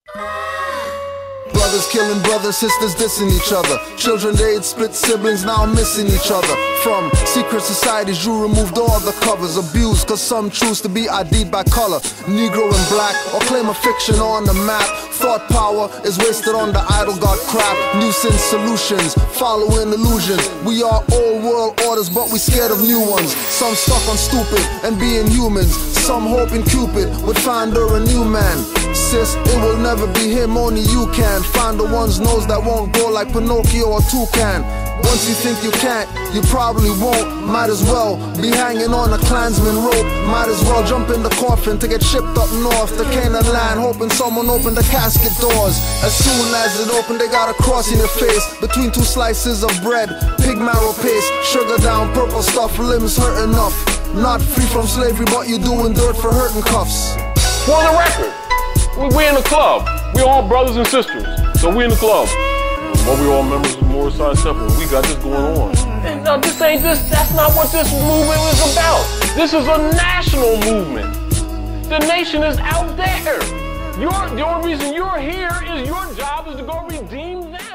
Brothers killing brothers, sisters dissing each other. Children they had split siblings, now missing each other. From secret societies you removed all the covers. Abused cause some choose to be ID'd by color. Negro and black, or claim a fiction on the map. Thought power is wasted on the idle god crap. Nuisance solutions, following illusions. We are old world orders but we scared of new ones. Some stuck on stupid and being humans. Some hoping Cupid would find her a new man. Sis, it will never be him, only you can. Find the one's nose that won't go like Pinocchio or Toucan. Once you think you can't, you probably won't. Might as well be hanging on a Klansman rope. Might as well jump in the coffin to get shipped up north to Canaan land, hoping someone opened the casket doors. As soon as it opened, they got a cross in your face between two slices of bread, pig marrow paste, sugar down, purple stuff, limbs hurt enough. Not free from slavery, but you doing dirt for hurting cuffs. For the record, we in the club. We all brothers and sisters, so we in the club. But we all members of Morriside Temple. We got this going on. And no, that's not what this movement is about. This is a national movement. The nation is out there. The only reason you're here is your job is to go redeem them.